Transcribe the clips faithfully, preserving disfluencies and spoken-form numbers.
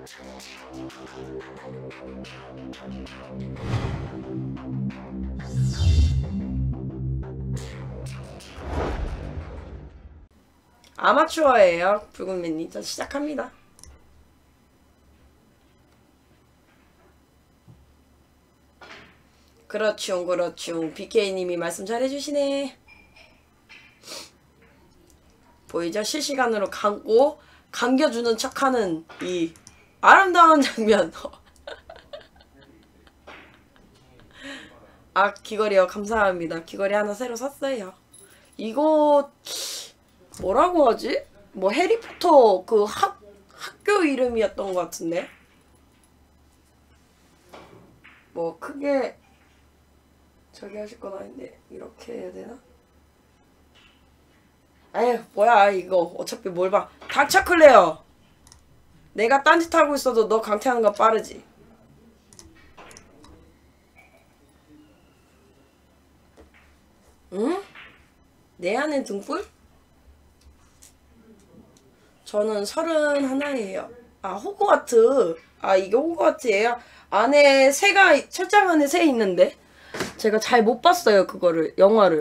아마추어예요, 붉은맨님. 자, 시작합니다. 그렇충, 그렇충. 비케이님이 말씀 잘해주시네. 보이죠? 실시간으로 감고 감겨주는 척하는 이 아름다운 장면. 아, 귀걸이요. 감사합니다. 귀걸이 하나 새로 샀어요. 이거 뭐라고 하지? 뭐 해리포터 그 학, 학교 이름이었던 것 같은데. 뭐 크게 저기 하실 건 아닌데 이렇게 해야 되나? 에휴, 뭐야 이거. 어차피 뭘 봐. 닥쳐 클레어. 내가 딴짓하고 있어도 너 강퇴하는 거 빠르지. 응? 내 안에 등불? 저는 서른 하나예요. 아, 호그와트. 아, 이게 호그와트예요? 안에 새가, 철장 안에 새 있는데? 제가 잘 못 봤어요, 그거를. 영화를.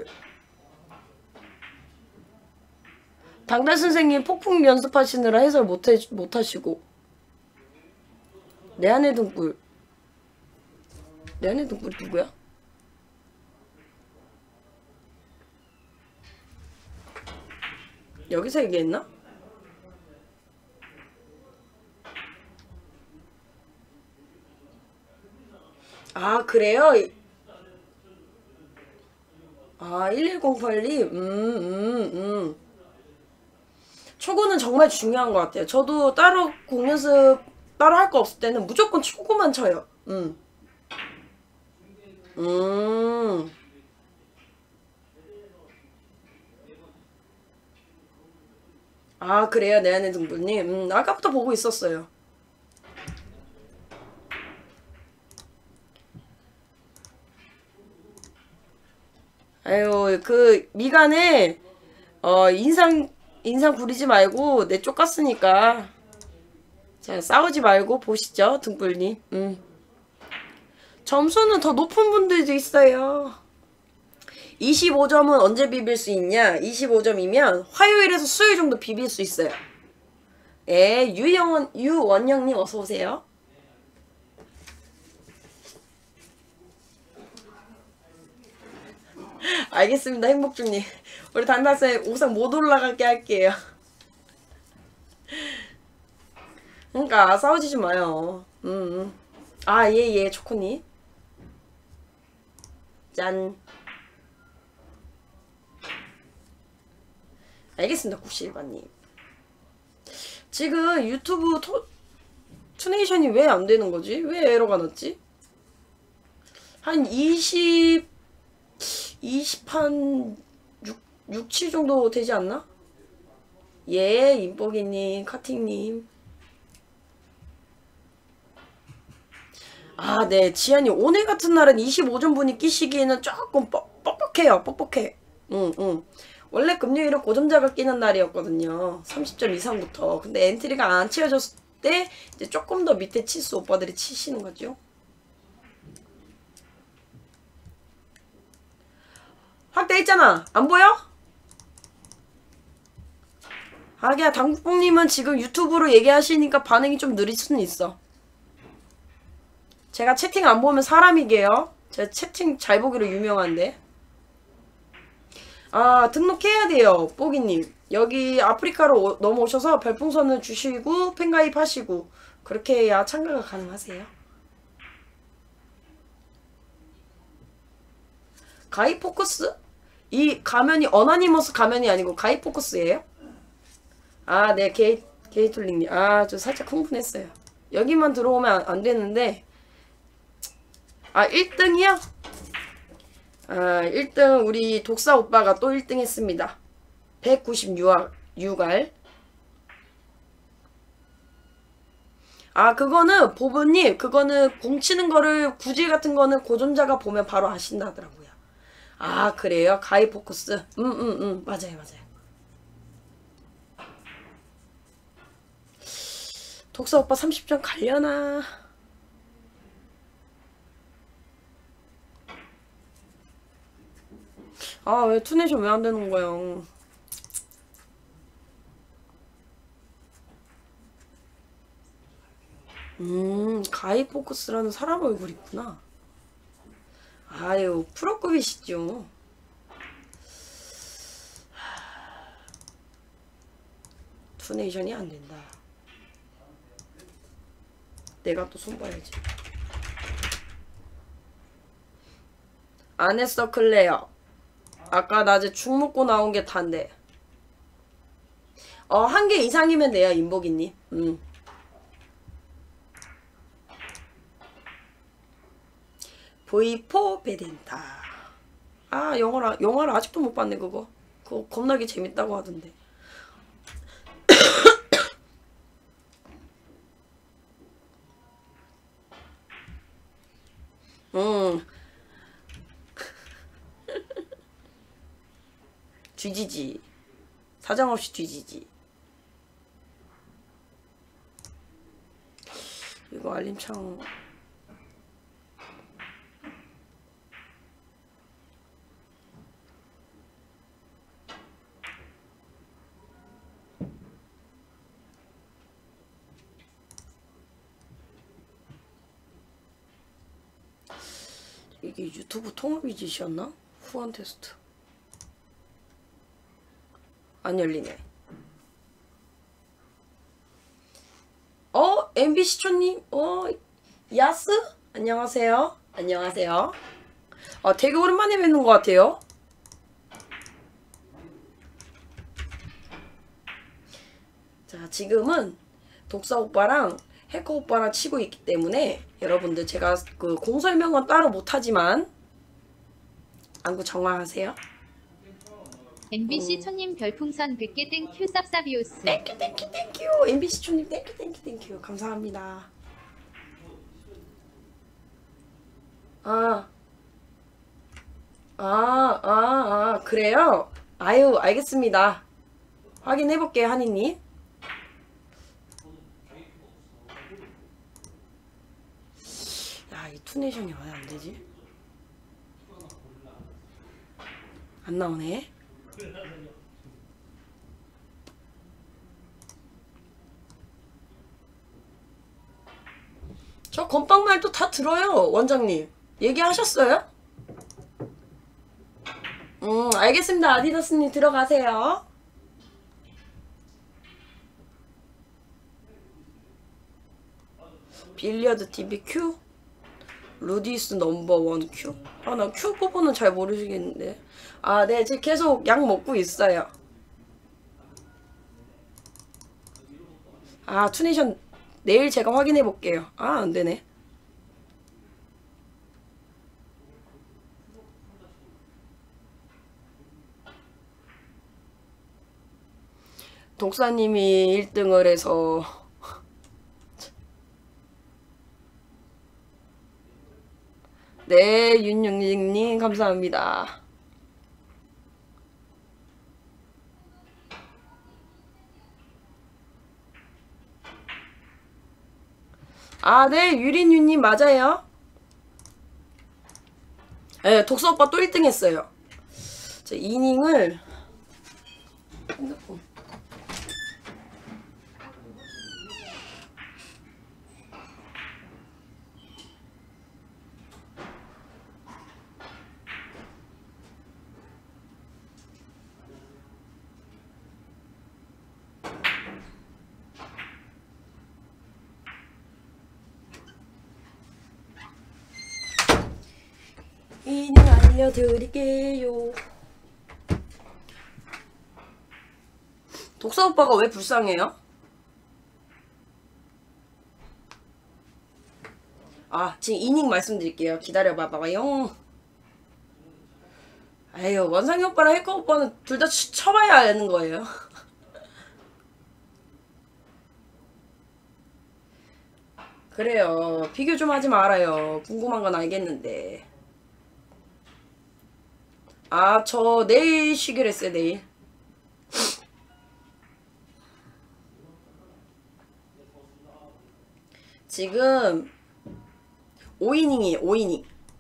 당달 선생님 폭풍 연습하시느라 해설 못, 해, 못 하시고. 내 안에 등불. 내 안에 등불이 누구야? 여기서 얘기했나? 아, 그래요? 아, 일일공팔님? 음, 음, 음. 초구는 정말 중요한 것 같아요. 저도 따로 공 연습 따로 할 거 없을 때는 무조건 초구만 쳐요. 음. 음. 아, 그래요? 내 안에 등불님? 음, 아까부터 보고 있었어요. 아유, 그 미간에 어 인상 인상 부리지 말고 내 쪽 갔으니까. 자, 싸우지 말고 보시죠, 등불님. 음. 점수는 더 높은 분들도 있어요. 이십오 점은 언제 비빌 수 있냐? 이십오 점이면 화요일에서 수요일 정도 비빌 수 있어요. 예, 유영원, 유원영님 어서오세요. 알겠습니다, 행복중님. 우리 단다쌤 옥상 못 올라가게 할게요. 그러니까 싸우지 마요. 음. 아, 예, 예, 초코님. 짠. 알겠습니다, 구십일번님. 지금 유튜브 토, 투네이션이 왜 안 되는 거지? 왜 에러가 났지? 한 이십, 이십, 한 육, 육, 칠 정도 되지 않나? 예, 임뽀기님, 카팅님. 아, 네, 지연이 오늘 같은 날은 이십오 점 분이 끼시기에는 조금 뻑, 뻑뻑해요, 뻑뻑해. 응, 응. 원래 금요일은 고점자가 끼는 날이었거든요. 삼십 점 이상부터. 근데 엔트리가 안 채워졌을 때 이제 조금 더 밑에 치수 오빠들이 치시는 거죠. 확대했잖아. 안 보여? 하기야, 당국님은 지금 유튜브로 얘기하시니까 반응이 좀 느릴 수는 있어. 제가 채팅 안 보면 사람이게요. 제가 채팅 잘 보기로 유명한데. 아, 등록해야 돼요, 뽀기님. 여기 아프리카로 오, 넘어오셔서 별풍선을 주시고 팬가입 하시고 그렇게 해야 참가가 가능하세요. 가입 포커스? 이 가면이 어나니머스 가면이 아니고 가입 포커스예요? 아, 네, 게이, 게이툴링님. 아, 저 살짝 흥분했어요. 여기만 들어오면 안, 안 되는데. 아, 일 등이요? 아, 일 등 우리 독사 오빠가 또 일 등 했습니다. 백구십육 알. 아, 그거는 보부님, 그거는 공 치는 거를 구질 같은 거는 고전자가 보면 바로 아신다 하더라고요. 아, 그래요? 가입 포커스. 음, 음, 음. 맞아요, 맞아요. 독사 오빠 삼십 점 갈려나? 아, 왜 투네이션 왜 안 되는 거야? 음, 가이 포커스라는 사람 얼굴 있구나. 아유, 프로급이시죠. 투네이션이 안 된다. 내가 또 손봐야지. 안 했어, 클레어. 아까 낮에 죽 먹고 나온 게 단데. 어, 한 개 이상이면 돼요, 인복이님. 음. 브이 사 베덴타. 아, 영화를, 영화를 아직도 못 봤네, 그거. 그거 겁나게 재밌다고 하던데. 음. 뒤지지. 사정없이 뒤지지. 이거 알림창. 이게 유튜브 통합 위젯이었나? 후원 테스트. 안 열리네. 어? 엠비씨 초님? 어? 야스? 안녕하세요. 안녕하세요. 아, 되게 오랜만에 뵙는 것 같아요. 자, 지금은 독사 오빠랑 해커 오빠랑 치고 있기 때문에 여러분들 제가 그 공설명은 따로 못하지만 안구 정화하세요. 엠비씨 초님 별풍선 백 개 땡큐 쌉쌉이오스. 땡큐 땡큐 땡큐. 엠비씨 초님 땡큐 땡큐 땡큐. 감사합니다. 아. 아, 아, 아, 그래요? 아유, 알겠습니다. 확인해볼게요, 하니님. 야, 이 투네이션이 왜 안 되지? 안 나오네. 저 건빵말도 다 들어요, 원장님. 얘기하셨어요? 음, 알겠습니다. 아디다스님 들어가세요. 빌리어드 티비 큐? 루디스 넘버원 큐? 아, 나 큐 부분은 잘 모르시겠는데. 아, 네, 지금 계속 약 먹고 있어요. 아, 투네이션 내일 제가 확인해 볼게요. 아, 안 되네. 독사님이 일 등을 해서 네, 윤영진님 감사합니다. 아, 네, 유린유님 맞아요. 네, 독서 오빠 또 일 등 했어요. 제 이닝을 핸드폰. 이닝 알려드릴게요. 독사 오빠가 왜 불쌍해요? 아, 지금 이닝 말씀드릴게요. 기다려봐봐요. 아유, 원상이 오빠랑 해커 오빠는 둘 다 쳐봐야 아는 거예요. 그래요. 비교 좀 하지 말아요. 궁금한 건 알겠는데. 아, 저 내일 쉬기로 했어요, 내일. 지금 오 이닝이에요. 오 이닝.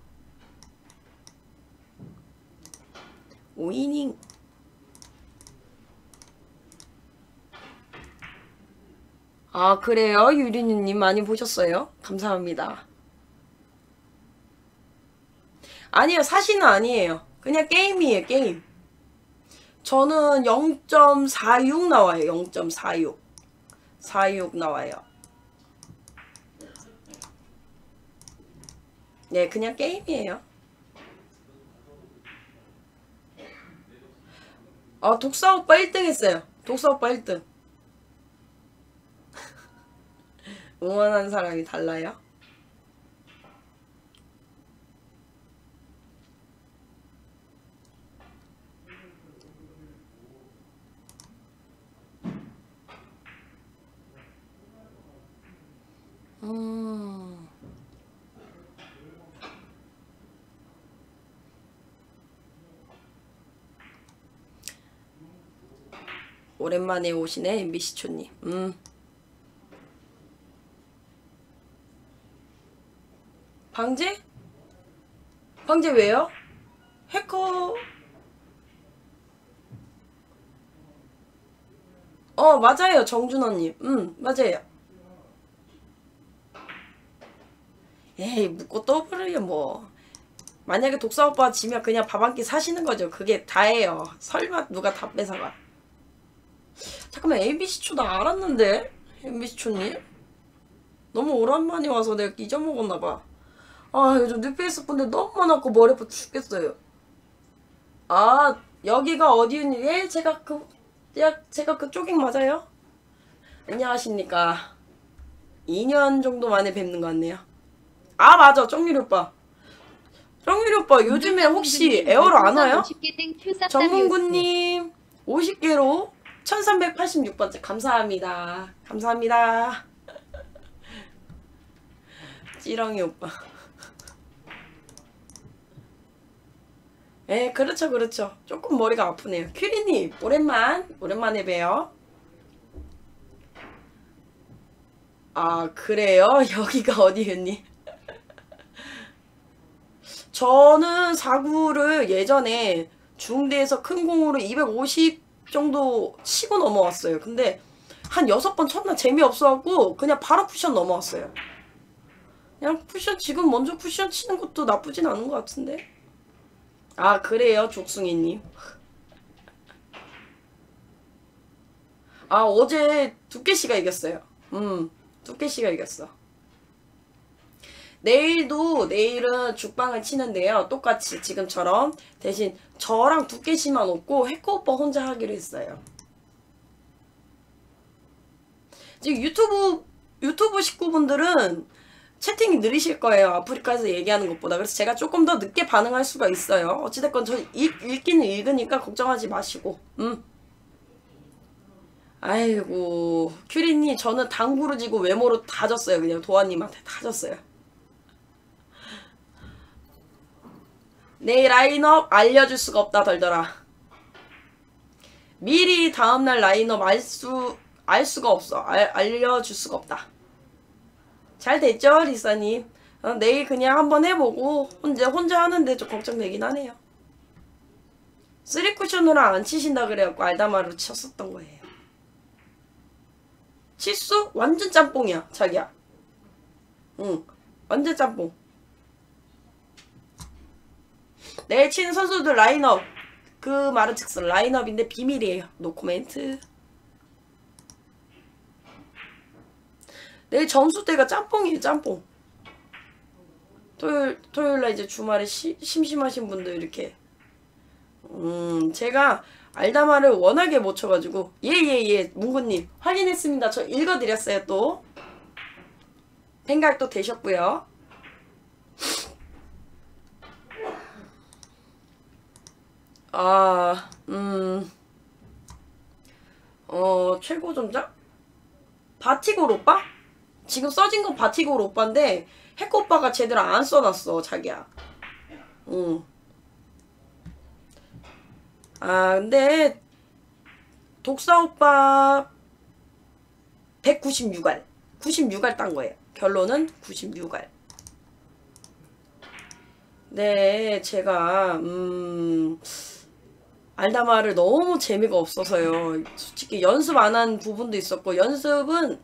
오 이닝. 아 그래요? 유리누님 많이 보셨어요? 감사합니다. 아니요, 사실은 아니에요. 그냥 게임이에요, 게임. 저는 영 점 사육 나와요. 영 점 사육. 사육 나와요. 네, 그냥 게임이에요. 아, 독사 오빠 일 등 했어요. 독사 오빠 일 등. 응원하는 사람이 달라요? 음. 오랜만에 오시네, 엠비씨초님. 음. 방제? 방제 왜요? 해커. 어, 맞아요, 정준호님. 음, 맞아요. 에이, 묻고 떠버려요, 뭐. 만약에 독사 오빠 지면 그냥 밥 한 끼 사시는 거죠. 그게 다예요. 설마 누가 다 뺏어가. 잠깐만, 엠비씨초 나 알았는데? 엠비씨초님? 너무 오랜만에 와서 내가 잊어먹었나봐. 아, 요즘 뉴페이스 분들 너무 많았고 머리 아파 죽겠어요. 아, 여기가 어디니? 예, 제가 그, 야, 제가 그 쪼깅 맞아요? 안녕하십니까. 이 년 정도 만에 뵙는 것 같네요. 아, 맞아. 정유리 오빠. 정유리 오빠 요즘에 혹시 에어로 안 와요? 정문구님 오십 개로 천삼백팔십육 번째 감사합니다. 감사합니다. 찌렁이 오빠. 에, 그렇죠, 그렇죠. 조금 머리가 아프네요. 큐리님 오랜만 오랜만에 봬요. 아 그래요? 여기가 어디였니? 저는 사구를 예전에 중대에서 큰 공으로 이백오십 정도 치고 넘어왔어요. 근데 한 여섯 번 쳤나 재미없어갖고 그냥 바로 쿠션 넘어왔어요. 그냥 쿠션 지금 먼저 쿠션 치는 것도 나쁘진 않은 것 같은데. 아 그래요, 족숭이님. 아 어제 두께씨가 이겼어요. 음 두께씨가 이겼어. 내일도 내일은 죽방을 치는데요. 똑같이 지금처럼 대신 저랑 두께씨만 없고 해커 오빠 혼자 하기로 했어요. 지금 유튜브 유튜브 식구분들은 채팅이 느리실 거예요. 아프리카에서 얘기하는 것보다. 그래서 제가 조금 더 늦게 반응할 수가 있어요. 어찌됐건 저 읽, 읽기는 읽으니까 걱정하지 마시고. 음. 아이고 큐리님 저는 당구로 지고 외모로 다 졌어요. 그냥 도아님한테 다 졌어요. 내일 라인업 알려줄 수가 없다 덜덜아. 미리 다음날 라인업 알 수, 알 수가 없어. 알, 알려줄 수가 없다. 잘 됐죠 리사님? 어, 내일 그냥 한번 해보고 혼자 혼자 하는데 좀 걱정되긴 하네요. 쓰리 쿠션으로 안 치신다 그래갖고 알다마로 쳤었던 거예요. 치수? 완전 짬뽕이야 자기야. 응 완전 짬뽕. 내일 치는 선수들 라인업 그 말은 즉슨 라인업인데 비밀이에요. 노코멘트. 내일 점수대가 짬뽕이에요 짬뽕. 토요일, 토요일날 이제 주말에 시, 심심하신 분들 이렇게 음 제가 알다마를 워낙에 못 쳐가지고 예예예 문구님 확인했습니다. 저 읽어드렸어요. 또 생각도 되셨고요. 아 음 어 최고점자? 바티골 오빠? 지금 써진 건 바티골 오빠인데 해커 오빠가 제대로 안 써놨어 자기야. 응. 아 근데 독사 오빠 백구십육 알 구십육 알 딴 거예요. 결론은 구십육 알. 네, 제가 음... 알다마를 너무 재미가 없어서요. 솔직히 연습 안 한 부분도 있었고, 연습은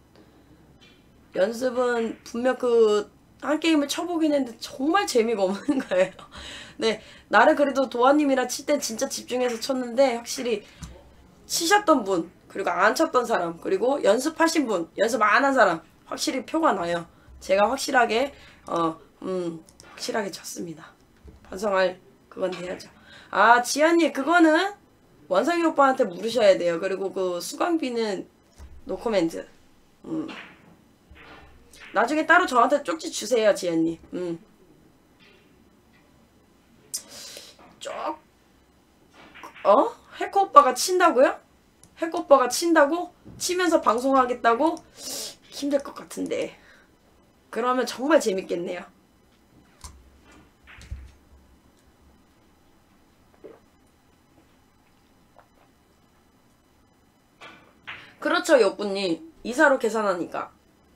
연습은 분명 그 한 게임을 쳐보긴 했는데 정말 재미가 없는 거예요. 네, 나를 그래도 도아님이랑 칠 땐 진짜 집중해서 쳤는데, 확실히 치셨던 분, 그리고 안 쳤던 사람, 그리고 연습하신 분, 연습 안 한 사람, 확실히 표가 나요. 제가 확실하게 어, 음, 확실하게 쳤습니다. 반성할 그건 돼야죠. 아, 지한님, 그거는 원상이 오빠한테 물으셔야 돼요. 그리고 그 수강비는 노코멘트. 음. 나중에 따로 저한테 쪽지 주세요, 지한님. 음. 쪽, 어? 해커 오빠가 친다고요? 해커 오빠가 친다고? 치면서 방송하겠다고? 힘들 것 같은데. 그러면 정말 재밌겠네요. 그렇죠, 여꾸님. 이사로 계산하니까.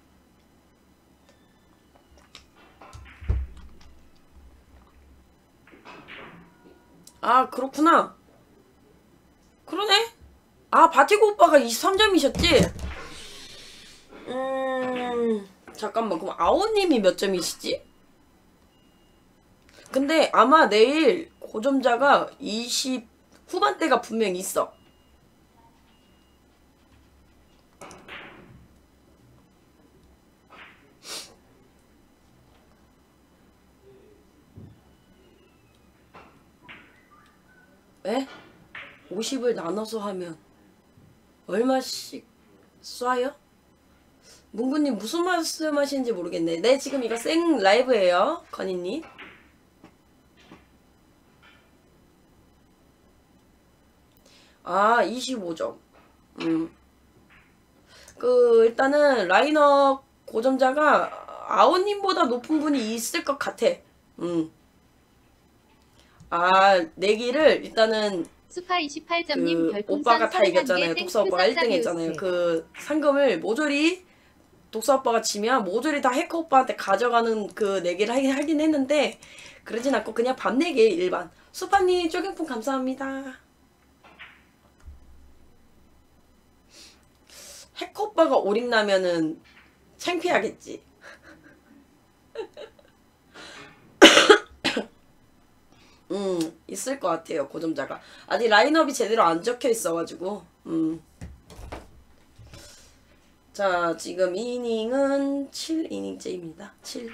아, 그렇구나. 그러네. 아, 바티고 오빠가 이십삼 점이셨지? 음... 잠깐만, 그럼 아오님이 몇 점이시지? 근데 아마 내일 고점자가 이십 후반대가 분명 있어. 에? 오십을 나눠서 하면 얼마씩 쏴요? 문구님 무슨 말씀 하시는지 모르겠네. 네, 지금 이거 생 라이브예요, 건희님. 아, 이십오 점. 음. 그, 일단은 라인업 고점자가 아오님보다 높은 분이 있을 것 같아. 음. 아, 내기를 일단은 수파 이십팔 점님 그 별풍선 오빠가 다 이겼잖아요. 독사 오빠가 일 등 했잖아요. 그 상금을 모조리 독사 오빠가 지면 모조리 다 해커 오빠한테 가져가는 그 내기를 하긴, 하긴 했는데, 그러진 않고 그냥 밤 내기 일반. 수파님 쪼갱풍 감사합니다. 해커 오빠가 오링 나면은 창피하겠지. 음, 있을 것 같아요, 고점자가. 아직 라인업이 제대로 안 적혀 있어가지고. 음. 자, 지금 이닝은 칠 이닝째입니다. 칠.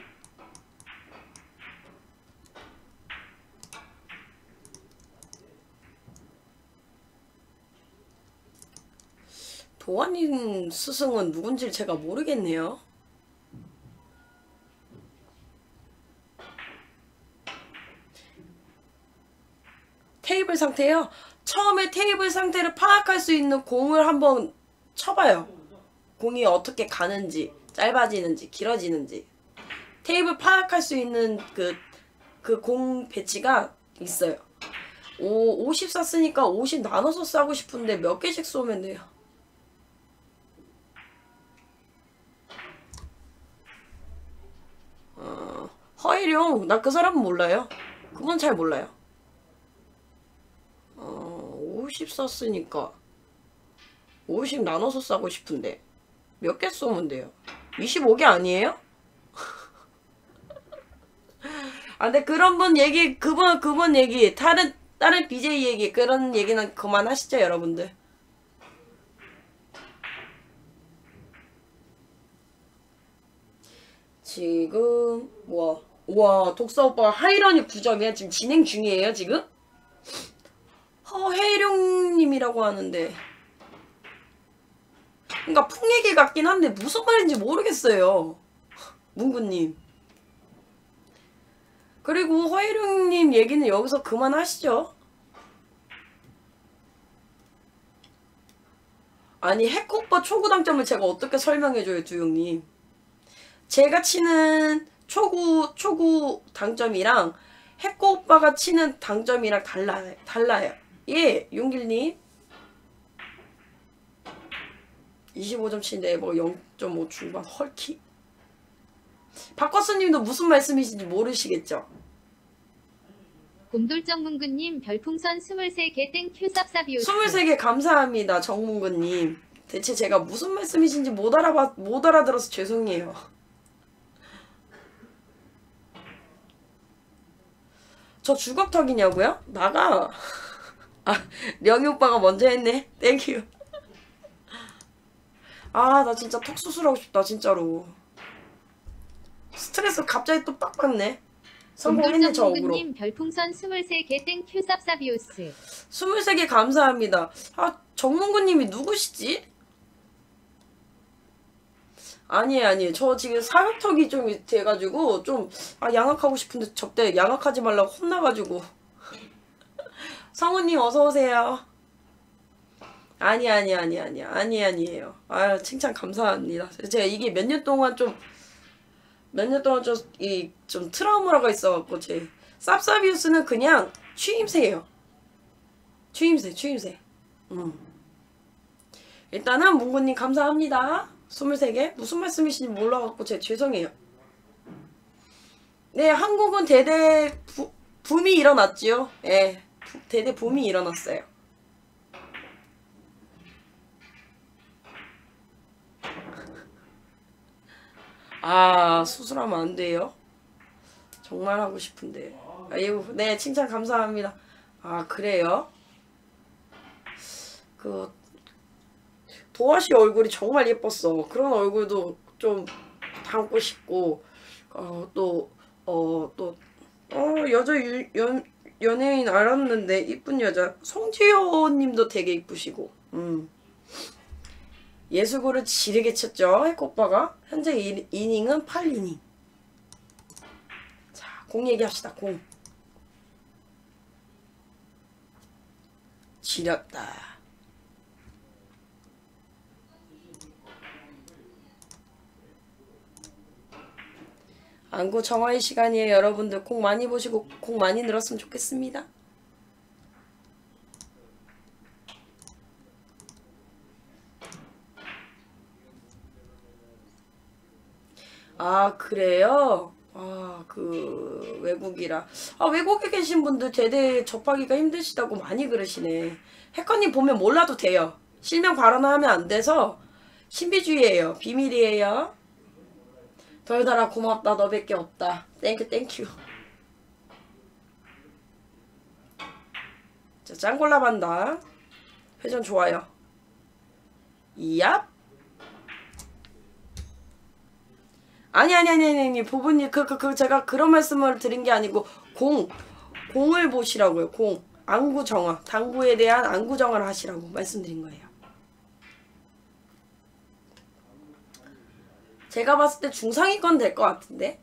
도안인 스승은 누군지 제가 모르겠네요. 테이블 상태요? 처음에 테이블 상태를 파악할 수 있는 공을 한번 쳐봐요. 공이 어떻게 가는지, 짧아지는지, 길어지는지. 테이블 파악할 수 있는 그, 그 공 배치가 있어요. 오, 오십 쐈으니까 오십 나눠서 쏴고 싶은데 몇 개씩 쏘면 돼요? 어, 허일용, 나 그 사람은 몰라요. 그건 잘 몰라요. 어, 오십 쐈으니까 오십 나눠서 쏴고 싶은데 몇 개 쏘면 돼요? 이십오 개 아니에요? 아, 근데 그런 분 얘기, 그분, 그분 얘기, 다른, 다른 비제이 얘기, 그런 얘기는 그만하시죠, 여러분들. 지금, 와, 와, 독사 오빠가 하이런이 구 점이야? 지금 진행 중이에요, 지금? 허혜룡님이라고 하는데. 그니까 풍얘기 같긴 한데 무슨 말인지 모르겠어요. 문구님. 그리고 허혜룡님 얘기는 여기서 그만하시죠. 아니, 해커오빠 초구 당점을 제가 어떻게 설명해줘요, 두용님. 제가 치는 초구, 초구 당점이랑 해커오빠가 치는 당점이랑 달라요. 달라요. 예, 용길님. 이십오 점 치인데 뭐 영 점 오 중반 헐키. 박과수님도 무슨 말씀이신지 모르시겠죠? 곰돌정문구님 별풍선 스물세 개 땡큐 쌉쌉이오스. 스물세 개 감사합니다, 정문구님. 대체 제가 무슨 말씀이신지 못 알아봐, 못 알아들어서 죄송해요. 저 주걱턱이냐고요? 나가. 아, 령이 오빠가 먼저 했네. 땡큐. 아, 나 진짜 턱 수술하고 싶다, 진짜로. 스트레스 갑자기 또 빡 받네. 성공했네, 저 억으로. 곰돌정문구님 별풍선 스물세 개 땡큐 쌉쌉이오스. 스물세 개 감사합니다. 아, 정문구님이 누구시지? 아니에요, 아니에요. 저 지금 사각턱이 좀 돼가지고 좀 아, 양악하고 싶은데 저때 양악하지 말라고 혼나가지고. 성우님 어서오세요. 아니 아니 아니 아니 아니 아니에요. 아, 칭찬 감사합니다. 제가 이게 몇 년 동안 좀 몇 년 동안 좀 이 좀 트라우마가 있어갖고 제 쌉싸비우스는 그냥 추임새예요. 추임새 추임새. 음. 일단은 문구님 감사합니다. 스물세 개? 무슨 말씀이신지 몰라갖고 제 죄송해요. 네, 한국은 대대 부, 붐이 일어났지요. 예, 부, 대대 붐이 일어났어요. 아, 수술하면 안 돼요? 정말 하고 싶은데. 아이고, 네, 칭찬 감사합니다. 아, 그래요? 그 도화씨 얼굴이 정말 예뻤어. 그런 얼굴도 좀 담고 싶고, 어, 또, 어, 또, 어, 여자 유, 연, 연예인 알았는데, 이쁜 여자. 송지효 님도 되게 이쁘시고, 음. 예수고를 지르게 쳤죠, 해코빠가. 현재 이, 이닝은 팔 이닝. 자, 공 얘기합시다, 공. 지렸다. 안구 정화의 시간이에요. 여러분들 공 많이 보시고 공 많이 늘었으면 좋겠습니다. 아, 그래요? 아, 그 외국이라. 아, 외국에 계신 분들 제대 접하기가 힘드시다고 많이 그러시네. 해커님 보면 몰라도 돼요. 실명 발언하면 안 돼서 신비주의예요. 비밀이에요. 덜달아 고맙다. 너밖에 없다. 땡큐 땡큐. 자, 짱골라 반다. 회전 좋아요. 이얍. 아니 아니 아니 아니 부부님 그 그 그 제가 그런 말씀을 드린 게 아니고 공 공을 보시라고요. 공 안구 정화 당구에 대한 안구 정화를 하시라고 말씀드린 거예요. 제가 봤을 때 중상위권 될 것 같은데.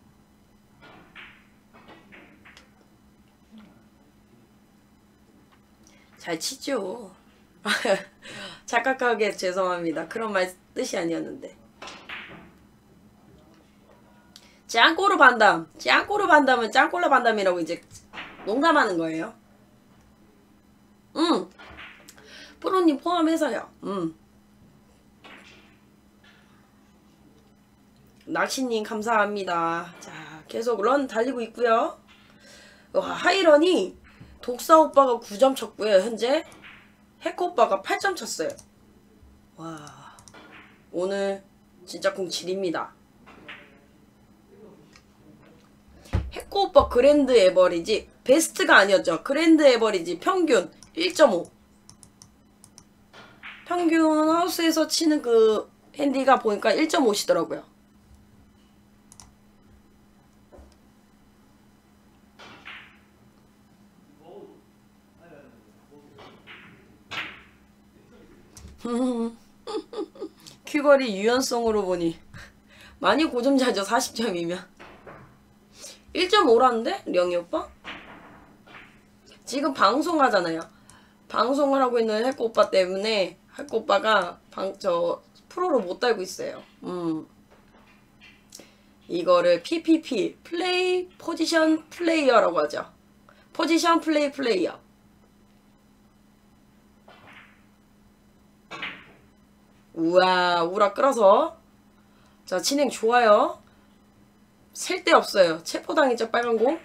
잘 치죠. 착각하게 죄송합니다. 그런 말 뜻이 아니었는데. 짱꼬르 반담. 짱꼬르 반담은 짱꼬르 반담이라고 이제 농담하는 거예요. 응. 프로님 포함해서요. 응. 낚시님 감사합니다. 자, 계속 런 달리고 있고요. 와, 하이런이 독사 오빠가 구 점 쳤고요. 현재 해커 오빠가 팔 점 쳤어요. 와, 오늘 진짜 공칠입니다. 해커 오빠 그랜드 에버리지 베스트가 아니었죠. 그랜드 에버리지 평균 일 점 오. 평균 하우스에서 치는 그 핸디가 보니까 일 점 오시더라고요. 큐거리 유연성으로 보니 많이 고점자죠. 사십 점이면 일 점 오라는데? 령이 오빠? 지금 방송하잖아요. 방송을 하고 있는 해코 오빠 때문에 해코 오빠가 방, 저 프로로 못 달고 있어요. 음. 이거를 피피피 플레이 포지션 플레이어라고 하죠. 포지션 플레이 플레이어. 우와, 우라 끌어서. 자, 진행 좋아요. 셀 데 없어요. 체포당했죠, 빨간 공?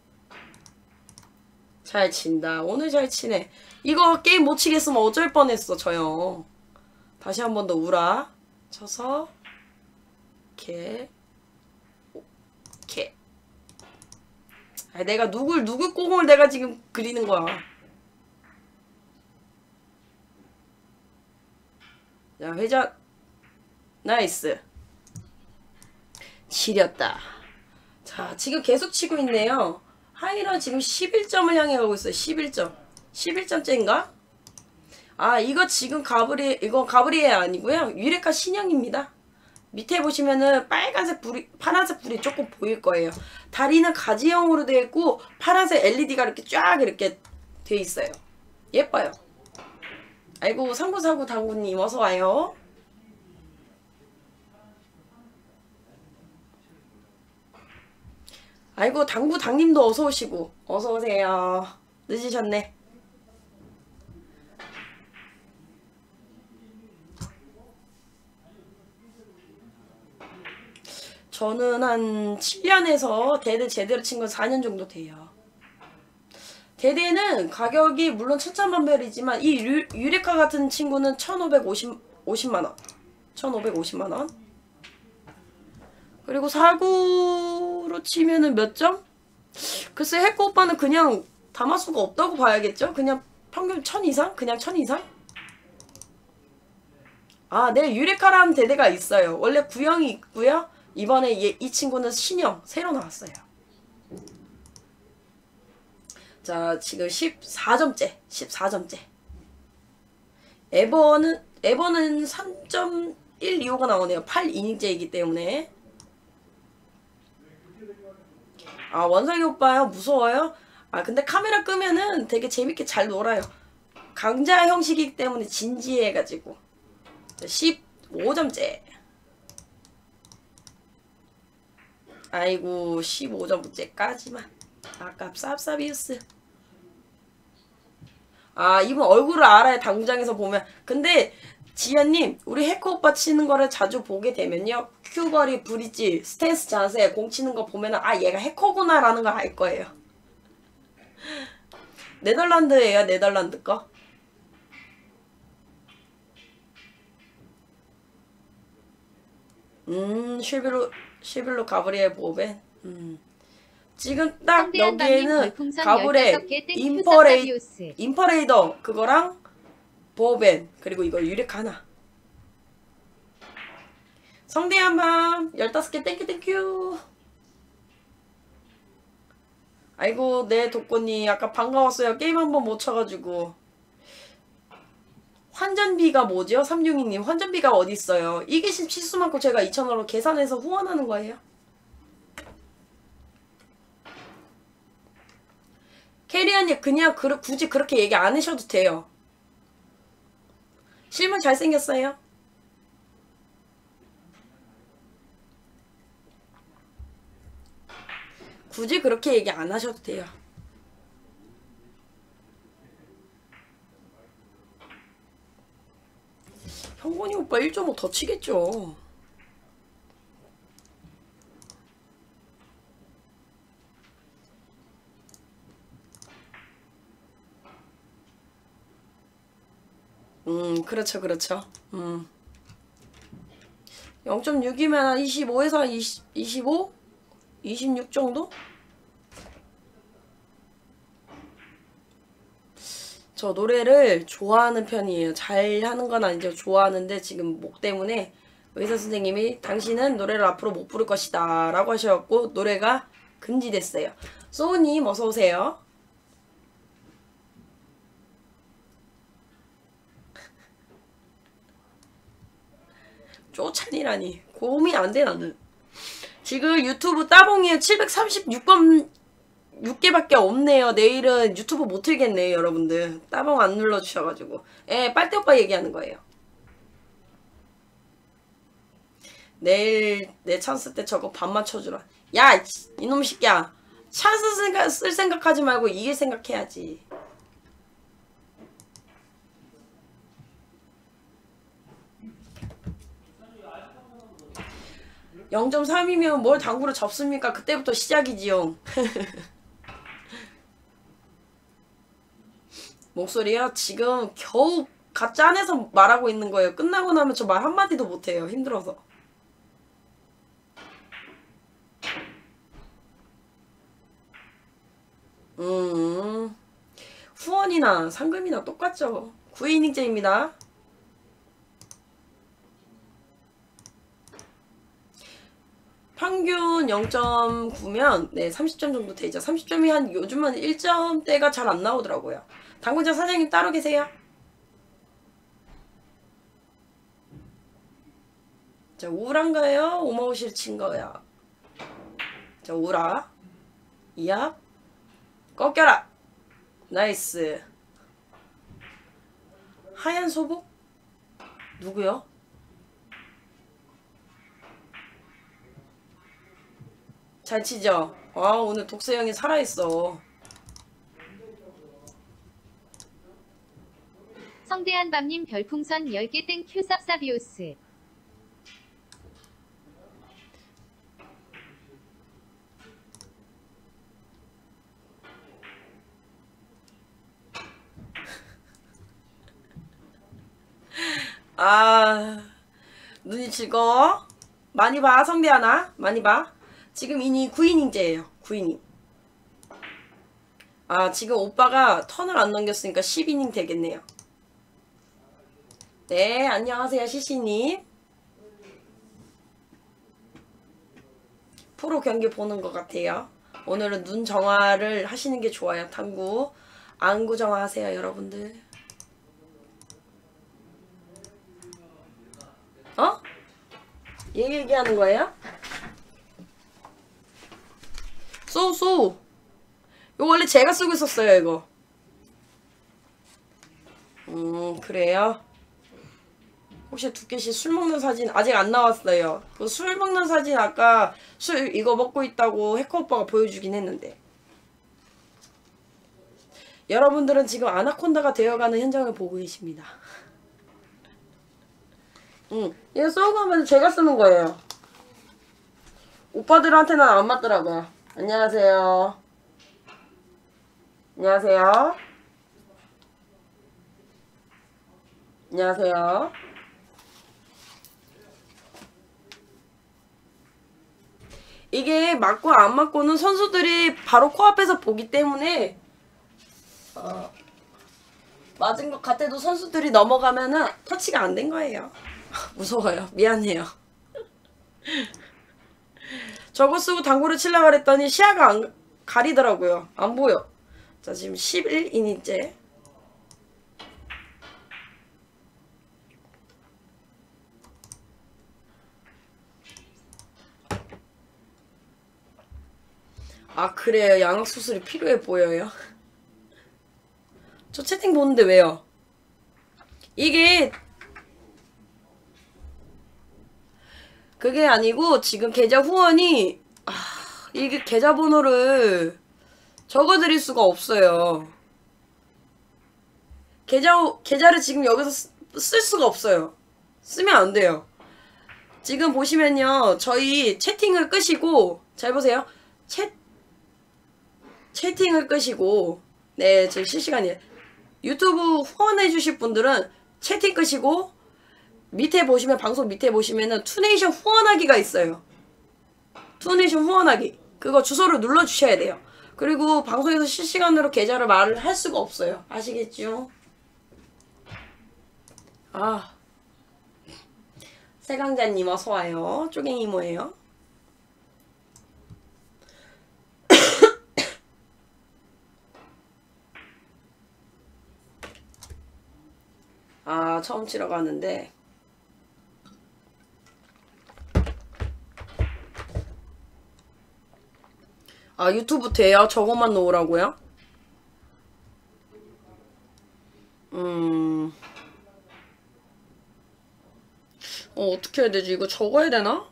잘 친다. 오늘 잘 치네. 이거 게임 못 치겠으면 어쩔 뻔했어, 저요. 다시 한 번 더 우라. 쳐서, 이렇게. 이렇게. 아, 내가 누굴, 누구 공을 내가 지금 그리는 거야. 자, 회전. 나이스. 지렸다. 자, 지금 계속 치고 있네요. 하이런 지금 십일 점을 향해 가고 있어요. 십일 점. 십일 점째인가? 아, 이거 지금 가브리, 이거 가브리엘 아니고요. 유레카 신형입니다. 밑에 보시면은 빨간색 불이, 파란색 불이 조금 보일 거예요. 다리는 가지형으로 되어 있고, 파란색 엘이디가 이렇게 쫙 이렇게 되어 있어요. 예뻐요. 아이고, 상구사구 당구님, 어서와요. 아이고, 당구 당님도 어서 오시고. 어서 오세요. 늦으셨네. 저는 한 칠 년에서 대대 제대로 친 건 사 년 정도 돼요. 대대는 가격이 물론 천차만별이지만 이 유, 유레카 같은 친구는 천오백오십만 원. 천오백오십만 원. 그리고 사구로 치면은 몇 점? 글쎄, 해커 오빠는 그냥 담화수가 없다고 봐야겠죠? 그냥 평균 천 이상? 그냥 천 이상? 아, 네, 유레카라는 대대가 있어요. 원래 구형이 있고요. 이번에 얘, 이 친구는 신형, 새로 나왔어요. 자, 지금 십사 점째, 십사 점째. 에버는, 에버는 삼 점 일이오가 나오네요. 팔 이닝째이기 때문에. 아, 원상이 오빠요? 무서워요? 아, 근데 카메라 끄면은 되게 재밌게 잘 놀아요. 강자 형식이기 때문에 진지해가지고. 십오 점째. 아이고, 십오 점째까지만. 아깝, 쌉쌉이우스. 아, 이분 얼굴을 알아요, 당구장에서 보면. 근데, 지연님, 우리 해커 오빠 치는 거를 자주 보게 되면요. 큐거리, 브릿지, 스탠스 자세, 공 치는 거 보면은, 아, 얘가 해커구나, 라는 걸 알 거예요. 네덜란드예요, 네덜란드 거. 음, 쉐빌로, 쉐빌로 가브리엘 보벤. 음. 지금 딱 여기에는 가브레, 인퍼레이, 인퍼레이더, 그거랑 보벤, 그리고 이거 유레카 하나. 성대한 밤, 열다섯 개 땡큐 땡큐. 아이고, 네, 독고님. 아까 반가웠어요. 게임 한 번 못 쳐가지고. 환전비가 뭐죠? 삼육이 님, 환전비가 어딨어요? 이기심 치수 많고 제가 이천 원으로 계산해서 후원하는 거예요. 캐리언님, 그냥 그, 굳이 그렇게 얘기 안 하셔도 돼요. 실물 잘생겼어요. 굳이 그렇게 얘기 안 하셔도 돼요. 형건이 오빠 일 점 오 더 치겠죠. 음, 그렇죠, 그렇죠. 음. 영 점 육이면 한 이십오에서 한 이십, 이십오? 이십육 정도? 저 노래를 좋아하는 편이에요. 잘 하는 건 아니죠. 좋아하는데 지금 목 때문에 의사 선생님이 당신은 노래를 앞으로 못 부를 것이다 라고 하셔갖고 노래가 금지됐어요. 소우님 어서오세요. 쫓아니라니 고민이 안 돼 나는. 지금 유튜브 따봉이 칠백삼십육 번 육 개밖에 없네요. 내일은 유튜브 못 틀겠네요 여러분들. 따봉 안 눌러주셔가지고. 예, 빨대 오빠 얘기하는 거예요. 내일 내 찬스 때 저거 반만 쳐주라. 야, 이놈 새끼야. 찬스 생각, 쓸 생각하지 말고 이길 생각해야지. 영 점 삼이면 뭘 당구를 접습니까? 그때부터 시작이지요. 목소리요? 지금 겨우 갓 짠해서 말하고 있는 거예요. 끝나고 나면 저 말 한마디도 못해요. 힘들어서. 음, 후원이나 상금이나 똑같죠. 구 이닝째입니다. 평균 영 점 구면 네 삼십 점 정도 되죠. 삼십 점이 한 요즘은 일 점대가 잘 안 나오더라고요. 당구장 사장님 따로 계세요? 자, 우란가요? 오마우시를 친 거야. 자, 우라. 이압. 꺾여라. 나이스. 하얀 소복? 누구요? 잘 치죠? 아, 오늘 독서형이 살아있어. 성대한 밤님 별풍선 열 개 땡 큐 쌉싸비오스. 아, 눈이 즐거워? 많이 봐, 성대하나? 많이 봐. 지금 이니 구 이닝째예요. 구 이닝. 아, 지금 오빠가 턴을 안 넘겼으니까 십 이닝 되겠네요. 네, 안녕하세요, 시시님. 프로 경기 보는 것 같아요. 오늘은 눈 정화를 하시는 게 좋아요. 당구, 안구 정화하세요, 여러분들. 어? 얘 얘기하는 거예요? 쏘, 쏘. 이거 원래 제가 쓰고 있었어요, 이거. 음, 그래요? 혹시 두께씨 술 먹는 사진 아직 안 나왔어요. 그 술 먹는 사진 아까 술 이거 먹고 있다고 해커 오빠가 보여주긴 했는데. 여러분들은 지금 아나콘다가 되어가는 현장을 보고 계십니다. 응, 이거 쏘고 하면 제가 쓰는 거예요. 오빠들한테는 안 맞더라고요. 안녕하세요. 안녕하세요. 안녕하세요. 이게 맞고 안 맞고는 선수들이 바로 코앞에서 보기 때문에 어, 맞은 것 같아도 선수들이 넘어가면은 터치가 안 된 거예요. 무서워요. 미안해요. 저거 쓰고 당구를 치려고 그랬더니 시야가 안 가리더라고요. 안 보여. 자, 지금 십일 이닝째. 아, 그래요. 양악수술이 필요해 보여요. 저 채팅 보는데 왜요? 이게 그게 아니고 지금 계좌 후원이 아, 이게 계좌번호를 적어드릴 수가 없어요. 계좌, 계좌를 지금 여기서 쓰, 쓸 수가 없어요. 쓰면 안 돼요. 지금 보시면요. 저희 채팅을 끄시고 잘 보세요. 채, 채팅을 끄시고 네, 지금 실시간이에요. 유튜브 후원해주실 분들은 채팅 끄시고 밑에 보시면 방송 밑에 보시면은 투네이션 후원하기가 있어요. 투네이션 후원하기 그거 주소를 눌러주셔야 돼요. 그리고 방송에서 실시간으로 계좌를 말을 할 수가 없어요. 아시겠죠? 아, 세강자님 어서와요. 쪼갱이 이모예요. 아, 처음 치러 가는데 아, 유튜브 돼요? 저것만 놓으라고요? 음... 어, 어떻게 해야 되지? 이거 적어야 되나?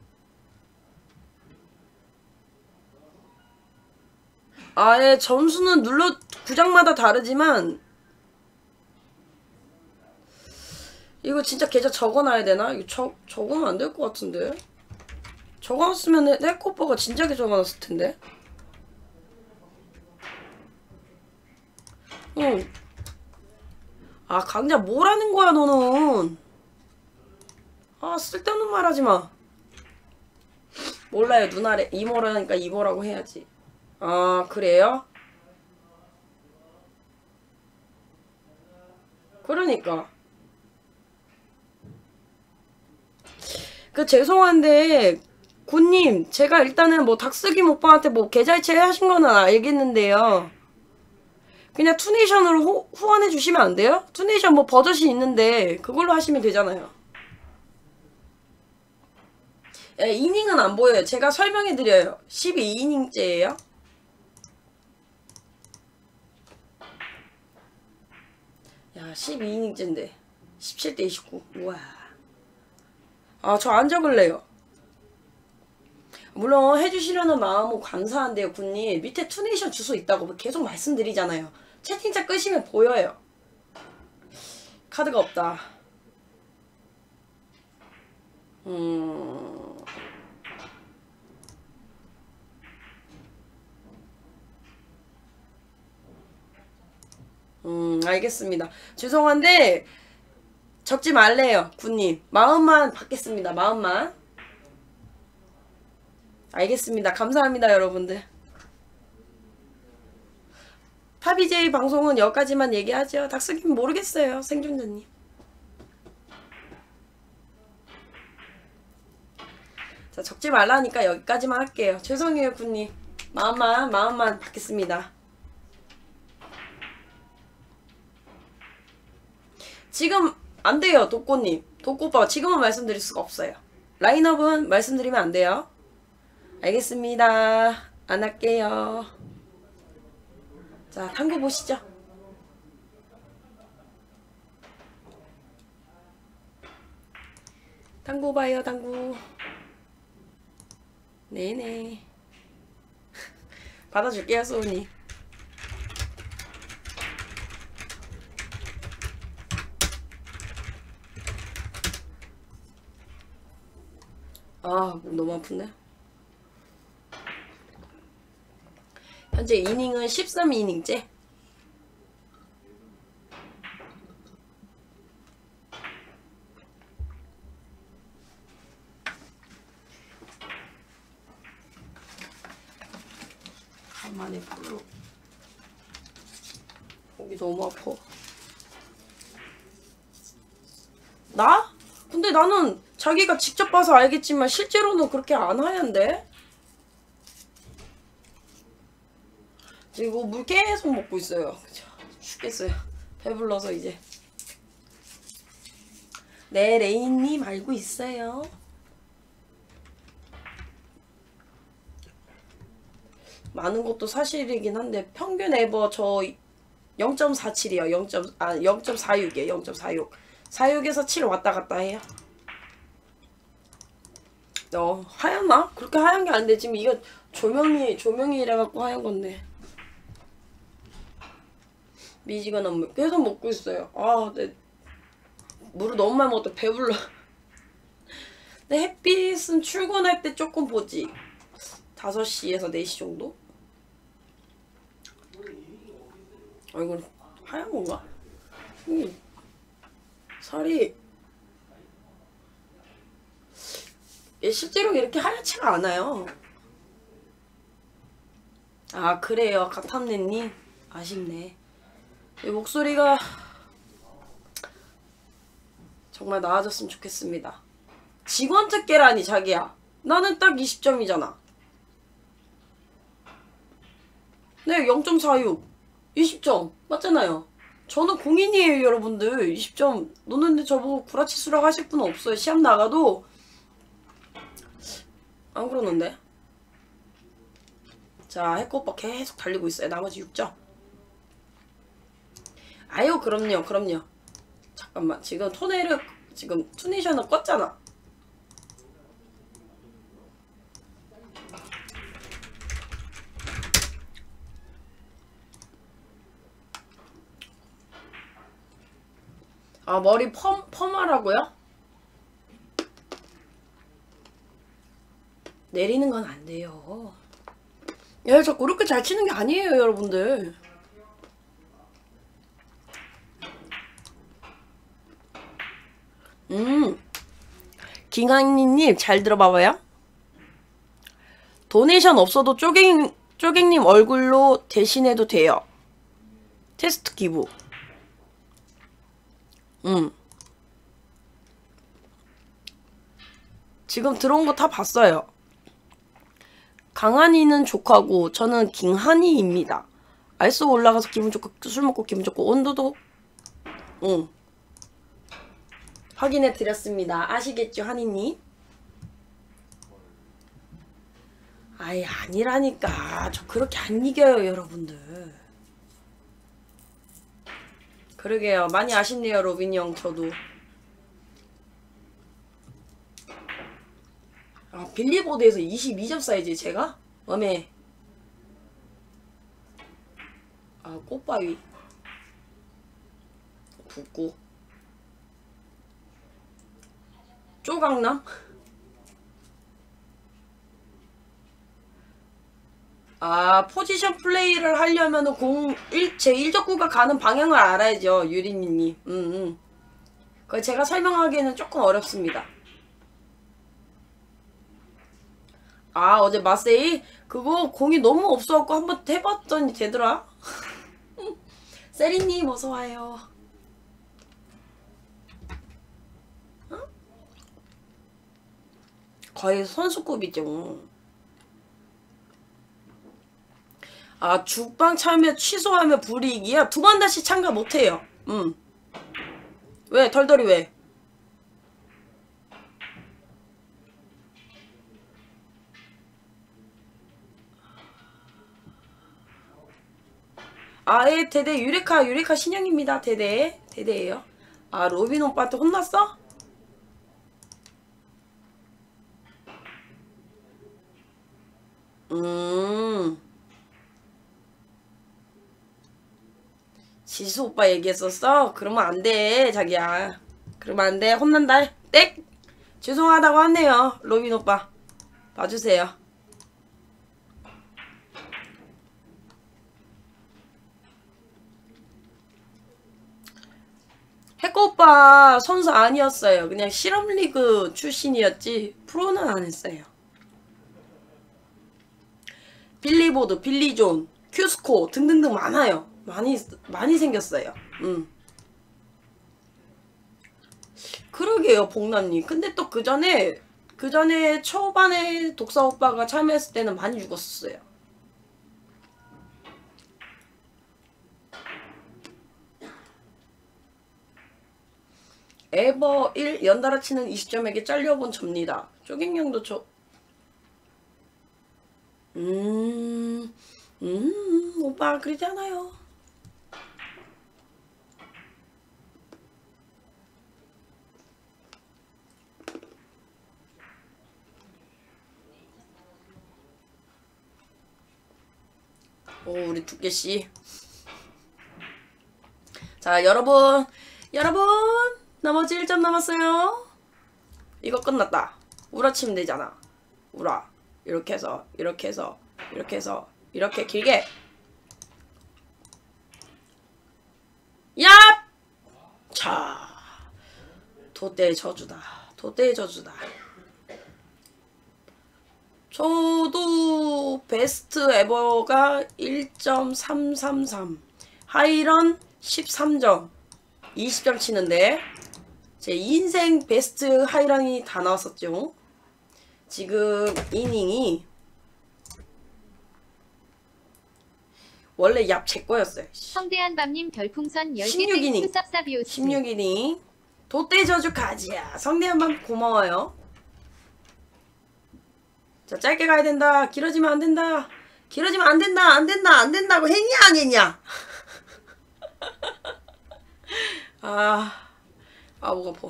아예 점수는 눌러 구장마다 다르지만 이거 진짜 계좌 적어놔야 되나? 이거 적, 적으면 안 될 것 같은데? 적어놨으면 해코 오빠가 진작에 적어놨을 텐데. 응. 아, 강자 뭐라는 거야 너는. 아, 쓸데없는 말 하지 마. 몰라요. 누나래. 이모라니까 이모라고 해야지. 아, 그래요? 그러니까. 그 죄송한데 군님, 제가 일단은 뭐 닥스김 오빠한테 뭐 계좌이체 하신 거는 알겠는데요. 그냥 투네이션으로 호, 후원해 주시면 안 돼요? 투네이션 뭐 버젓이 있는데 그걸로 하시면 되잖아요. 예, 이닝은 안 보여요. 제가 설명해 드려요. 십이 이닝째예요. 야, 십이 이닝째인데 십칠 대 이십구. 우와. 아, 저 안 적을래요. 물론 해주시려는 마음은 감사한데요, 군님. 밑에 투네이션 주소 있다고 계속 말씀드리잖아요. 채팅창 끄시면 보여요. 카드가 없다. 음... 음, 알겠습니다. 죄송한데 적지 말래요, 군님. 마음만 받겠습니다. 마음만. 알겠습니다. 감사합니다, 여러분들. 파비제이 방송은 여기까지만 얘기하죠. 닥스김 모르겠어요, 생존자님. 자, 적지 말라니까 여기까지만 할게요. 죄송해요, 군님. 마음만, 마음만 받겠습니다. 지금 안 돼요, 독고님. 독고오빠 지금은 말씀드릴 수가 없어요. 라인업은 말씀드리면 안 돼요. 알겠습니다. 안 할게요. 자, 탐구 보시죠. 탐구 봐요, 탐구. 네네. 받아줄게요, 소은이. 아, 목 너무 아픈데? 현재 이닝은 십삼 이닝째. 간만에 불로. 목이 너무 아파. 나? 근데 나는 자기가 직접 봐서 알겠지만 실제로는 그렇게 안 하얀데? 그리고 물 계속 먹고 있어요. 죽겠어요. 배불러서 이제. 네, 레인님 알고 있어요. 많은 것도 사실이긴 한데 평균 에버 저 영 점 사칠이요. 영. 아, 영 점 사육이에요. 영 점 사육. 사육에서 칠 왔다 갔다 해요. 어, 하얗나? 그렇게 하얀 게 아닌데 지금 이거 조명이 조명이라 갖고 하얀 건데. 미지근한 물 계속 먹고 있어요. 아, 내 물을 너무 많이 먹었다. 배불러. 근데 햇빛은 출근할 때 조금 보지. 다섯 시에서 네 시 정도? 얼굴 하얀 건가? 음. 살이 실제로 이렇게 하얗지가 않아요. 아, 그래요. 가탐네님 아쉽네. 목소리가 정말 나아졌으면 좋겠습니다. 직원 특계라니 자기야. 나는 딱 이십 점이잖아. 네, 영 점 사육. 이십 점. 맞잖아요. 저는 공인이에요, 여러분들. 이십 점 노는데 저보고 구라치 수락 하실 분은 없어요. 시합 나가도 안 그러는데. 자, 해커 오빠 계속 달리고 있어요. 나머지 육 점. 아유, 그럼요, 그럼요. 잠깐만, 지금 토네를 지금 투네이션을 껐잖아. 아, 머리 펌, 펌하라고요? 내리는 건 안 돼요. 야, 저 그렇게 잘 치는 게 아니에요, 여러분들. 음, 김강희님 잘 들어봐봐요. 도네이션 없어도 쪼갱, 쪼갱님 얼굴로 대신해도 돼요. 테스트 기부. 음. 지금 들어온 거 다 봤어요. 강한이는 조카고 저는 김한이입니다. 알스 올라가서 기분 좋고 술 먹고 기분 좋고 온도도 응 확인해 드렸습니다. 아시겠죠, 한이님? 아이, 아니라니까. 저 그렇게 안 이겨요, 여러분들. 그러게요. 많이 아쉽네요, 로빈이 형. 저도. 아, 빌리보드에서 이십이 점 사이즈 제가? 웜에 아, 꽃바위 붓고 쪼강남? 아, 포지션 플레이를 하려면은 공, 일, 제 일적구가 가는 방향을 알아야죠, 유리니님. 음, 음. 그거 제가 설명하기에는 조금 어렵습니다. 아, 어제 마세이? 그거 공이 너무 없어갖고 한번 해봤더니 되더라? 세리님, 어서와요. 어? 거의 선수급이죠. 아, 죽방 참여 취소하면 불이익이야? 두 번 다시 참가 못해요. 음. 왜? 덜덜이 왜? 아, 예, 대대 유레카 유레카 신형입니다. 대대 대대예요. 아, 로빈 오빠한테 혼났어? 음. 지수 오빠 얘기했었어? 그러면 안 돼, 자기야. 그러면 안 돼. 혼난다. 땡! 죄송하다고 하네요, 로빈 오빠. 봐주세요. 해커 오빠 선수 아니었어요. 그냥 실업리그 출신이었지 프로는 안 했어요. 빌리보드, 빌리존, 큐스코 등등등 많아요. 많이 많이 생겼어요. 음. 그러게요, 복남님. 근데 또 그 전에 그 전에 초반에 독사 오빠가 참여했을 때는 많이 죽었었어요. 에버 일 연달아 치는 이십 점에게 잘려본 접니다. 쪼갱형도 저 음, 음, 오빠 그러지 않아요. 오, 우리 두께씨. 자, 여러분, 여러분, 나머지 일 점 남았어요. 이거 끝났다. 우라 치면 되잖아. 우라. 이렇게 해서, 이렇게 해서, 이렇게 해서, 이렇게 길게. 야! 자, 돛대의 저주다. 돛대의 저주다. 저도 베스트 에버가 일 점 삼삼삼, 하이런 십삼 점, 이십 점 치는데 제 인생 베스트 하이런이 다 나왔었죠. 지금 이닝이 원래 얍 제 거였어요. 성대한밤님 별풍선 열 개 십육 이닝. 땡큐 쌉쌉이오스. 십육 이닝. 돛대 저주 가지야. 성대한밤 고마워요. 자, 짧게 가야 된다. 길어지면 안 된다. 길어지면 안 된다. 안 된다. 안 된다고 했냐 안 했냐? 아, 아, 목 아파.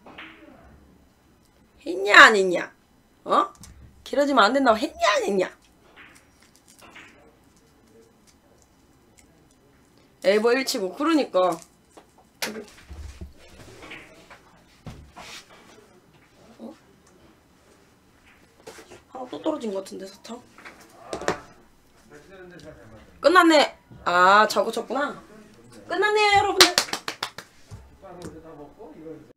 했냐 안 했냐? 어? 길어지면 안 된다고 했냐 안 했냐? 에버 일 치고 그러니까 어? 하나 또 떨어진 것 같은데 사탕. 끝났네. 아 저거 쳤구나. 끝났네요 여러분들.